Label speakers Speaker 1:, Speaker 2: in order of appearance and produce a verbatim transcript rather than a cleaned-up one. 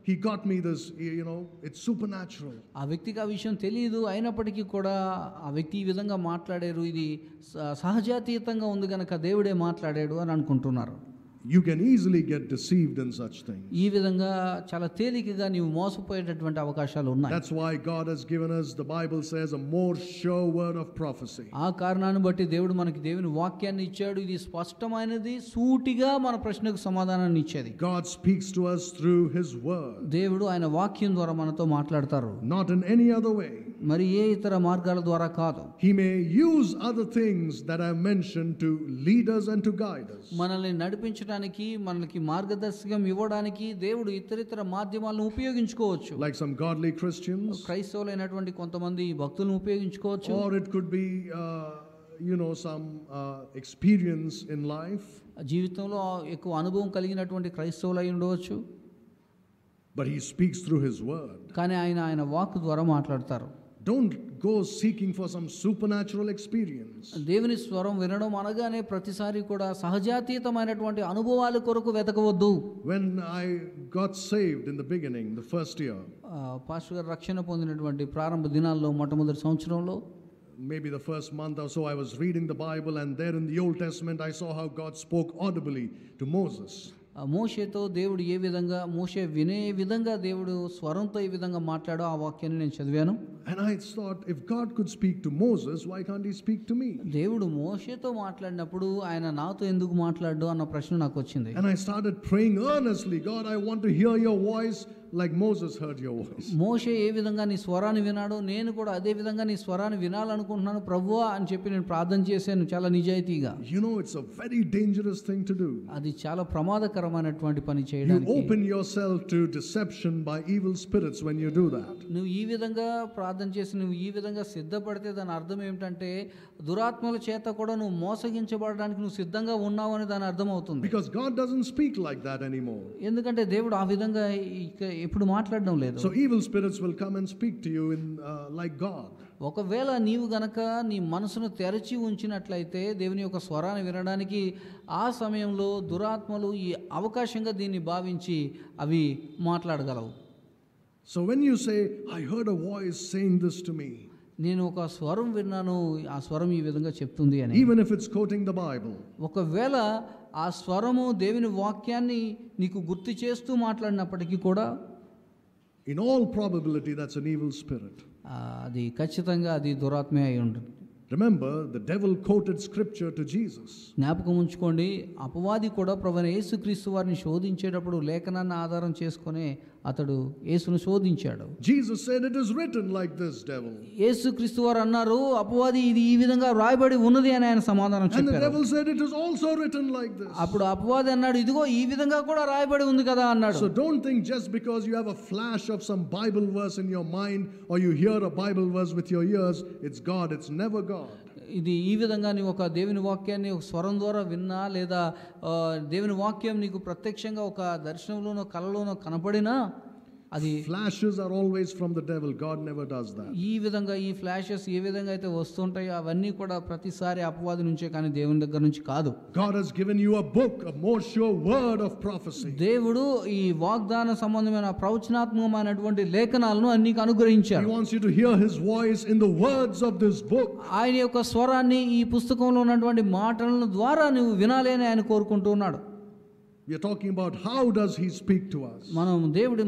Speaker 1: he got me this, you know, it's supernatural.
Speaker 2: ఆ వ్యక్తికి ఆ విషయం తెలియదు, అయినప్పటికీ కూడా ఆ వ్యక్తి ఈ విధంగా మాట్లాడారు, ఇది సహజాతీతంగా ఉంది కనుక దేవుడే మాట్లాడాడు అని అనుకుంటున్నారు.
Speaker 1: You can easily get deceived in such things.
Speaker 2: ఈ విధంగా చాలా తేలికగా నీవు మోసపోయేటటువంటి అవకాశాలు ఉన్నాయి.
Speaker 1: That's why God has given us, the Bible says, a more sure word of prophecy.
Speaker 2: ఆ కారణాన్ని బట్టి దేవుడు మనకి దేవుని వాక్యాన్ని ఇచ్చాడు, ఇది స్పష్టమైనది, సూటిగా మన ప్రశ్నకు సమాధానాన్ని ఇచ్చేది.
Speaker 1: God speaks to us through his word.
Speaker 2: దేవుడు ఆయన వాక్యం ద్వారా మనతో మాట్లాడతారు,
Speaker 1: not in any other way.
Speaker 2: మరి ఏ ఇతర మార్గాల ద్వారా కాదు.
Speaker 1: He may use other things that I mentioned to lead us and to guide us.
Speaker 2: మనల్ని నడిపించడానికి, మనకి మార్గదర్శకం ఇవ్వడానికి దేవుడు ఇతరితర మాధ్యమాలను ఉపయోగించుకోవచ్చు.
Speaker 1: Like some godly Christians,
Speaker 2: క్రైస్తవులైనటువంటి కొంతమంది భక్తులను ఉపయోగించుకోవచ్చు.
Speaker 1: Or it could be uh, you know, some uh, experience in life.
Speaker 2: జీవితంలో ఎక్కువ అనుభవం కలిగినటువంటి క్రైస్తవులు అయి ఉండవచ్చు.
Speaker 1: But he speaks through his word.
Speaker 2: కానీ ఆయన ఆయన వాక్ ద్వారా మాట్లాడతారు.
Speaker 1: Don't go seeking for some supernatural experience.
Speaker 2: దేవుని స్వరం వినడం అనగానే ప్రతిసారి కూడా సహజాతీతమైనటువంటి అనుభవాల కొరకు వెతకవద్దు.
Speaker 1: When I got saved in the beginning, the first year,
Speaker 2: pastor గారు రక్షణ పొందినటువంటి ప్రారంభ దినాల్లో, మొట్టమొదటి సంవత్సరంలో,
Speaker 1: maybe the first month or so, I was reading the Bible, and there in the Old Testament I saw how God spoke audibly to Moses.
Speaker 2: మోషేతో దేవుడు ఏ విధంగా, మోషే వినే విధంగా దేవుడు స్వరంతో ఏ విధంగా మాట్లాడో ఆ వాక్యాన్ని నేను చదివాను.
Speaker 1: And I thought, if God could speak to Moses, why can't he speak to me?
Speaker 2: దేవుడు మోషేతో మాట్లాడినప్పుడు ఆయన నాతో ఎందుకు మాట్లాడు అన్న ప్రశ్న నాకు వచ్చింది.
Speaker 1: And I started praying earnestly, God, I want to hear your voice like Moses heard your voice.
Speaker 2: మోషే ఏ విధంగా నీ స్వరాన్ని వినాడో నేను కూడా అదే విధంగా నీ స్వరాన్ని వినాలనుకుంటున్నాను ప్రభువా అని చెప్పి నేను ప్రార్థన చేశాను చాలా నిజాయితీగా.
Speaker 1: You know, it's a very dangerous thing to do.
Speaker 2: అది చాలా ప్రమాదకరమైనటువంటి పని చేయడానికి.
Speaker 1: You open yourself to deception by evil spirits when you do that.
Speaker 2: నువ్వు ఈ విధంగా ప్రార్థన చేసి నువ్వు ఈ విధంగా సిద్ధపడితే దాని అర్థం ఏమిటంటే దురాత్మల చేత కూడా నువ్వు మోసగించబడడానికి నువ్వు సిద్ధంగా ఉన్నావు అని దాని అర్థం అవుతుంది.
Speaker 1: Because God doesn't speak like that anymore.
Speaker 2: ఎందుకంటే దేవుడు ఆ విధంగా ఎప్పుడు మాట్లాడడం లేదు.
Speaker 1: So evil spirits will come and speak to you in uh, like God.
Speaker 2: ఒకవేళ నీవు గనక నీ మనసును తెరచి ఉంచినట్లయితే దేవుని యొక్క స్వరాన్ని వినడానికి ఆ సమయంలో దురాత్మలు ఈ అవకాశంగా దీన్ని భావించి అవి మాట్లాడగలవు.
Speaker 1: So when you say, I heard a voice saying this to me,
Speaker 2: నేను ఒక స్వరం విన్నాను, ఆ స్వరం ఈ విధంగా చెప్తుంది అని,
Speaker 1: even if it's quoting the Bible,
Speaker 2: ఒకవేళ ఆ స్వరము దేవుని వాక్యాన్ని నీకు గుర్తు చేస్తూ మాట్లాడినప్పటికీ కూడా,
Speaker 1: in all probability that's an evil spirit.
Speaker 2: అది ఖచ్చితంగా అది దురాత్మే అయి ఉంటుంది.
Speaker 1: Remember, the devil quoted scripture to Jesus.
Speaker 2: జ్ఞాపకం ఉంచుకోండి, అపవాది కూడా ప్రభువైన యేసుక్రీస్తు వారిని శోధించేటప్పుడు లేఖనాన్ని ఆధారం చేసుకునే అతడు యేసును శోధించాడు.
Speaker 1: Jesus said, it is written like this, devil.
Speaker 2: యేసుక్రీస్తు వారు అన్నారు, అపవాది ఇది ఈ విధంగా రాయబడి ఉన్నది అని ఆయన సమాధానం చెప్పారు.
Speaker 1: And the devil said, it is also written like this.
Speaker 2: అప్పుడు అపవాది అన్నాడు, ఇదిగో ఈ విధంగా కూడా రాయబడి ఉంది కదా అన్నాడు.
Speaker 1: So don't think just because you have a flash of some Bible verse in your mind or you hear a Bible verse with your ears, it's God. It's never God.
Speaker 2: ఇది ఈ విధంగా నీవు ఒక దేవుని వాక్యాన్ని ఒక స్వరం ద్వారా విన్నా లేదా దేవుని వాక్యం నీకు ప్రత్యక్షంగా ఒక దర్శనంలోనో కలలోనో కనపడినా అది
Speaker 1: flashes are always from the devil. God never does that.
Speaker 2: ఈ విధంగా ఈ ఫ్లాషెస్ ఏ విధంగా అయితే వస్తుంటాయో అవన్నీ కూడా ప్రతిసారి అపవాది నుంచే కానీ దేవుని దగ్గర నుంచి కాదు.
Speaker 1: God has given you a book, a more sure word of prophecy.
Speaker 2: దేవుడు ఈ వాగ్దాన సంబంధమైన ప్రవచనాత్మకమైనటువంటి లేఖనాలను నీకు అనుగ్రహించాడు.
Speaker 1: He wants you to hear his voice in the words of this book.
Speaker 2: ఆయన యొక్క స్వరాన్ని ఈ పుస్తకంలో ఉన్నటువంటి మాటల ద్వారా నువ్వు వినాలి అని ఆయన కోరుకుంటూ ఉన్నాడు.
Speaker 1: We are talking about how does he speak to us.
Speaker 2: మనం దేవుడి